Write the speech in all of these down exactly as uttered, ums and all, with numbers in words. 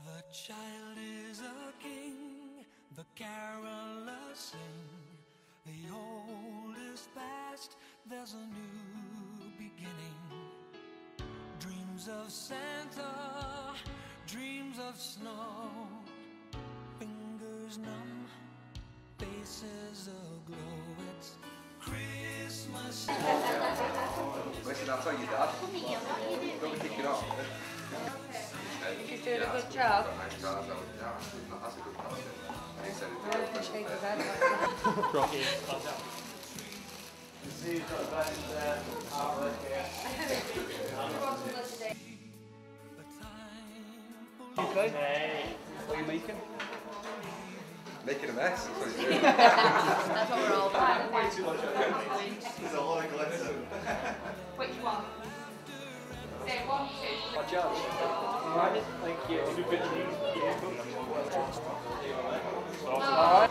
The child is a king, the carolers sing. The old is past, there's a new beginning. Dreams of Santa, dreams of snow. Fingers numb, faces aglow. It's Christmas. Listen, I'll tell your dad. Go and kick it off. She's doing a good job. That's a good question. He said I want to shake his head. Rocky. Okay. What are you making? Making a mess. That's what he's doing. That's what we're all about. Way too much. There's a lot of glitter. Which one? Say one, two. Watch out. Alright, thank you. Alright.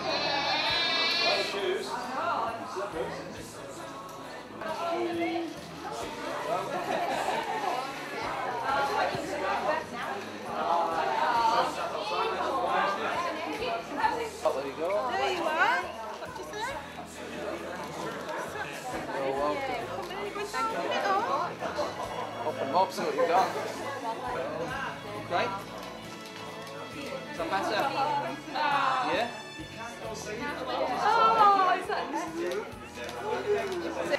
Shoes. Oh, there you go. There you are. What do you say? You're welcome. Come in, it all. Open them up, see what you got. Great. Is that better? Yeah? Oh, is that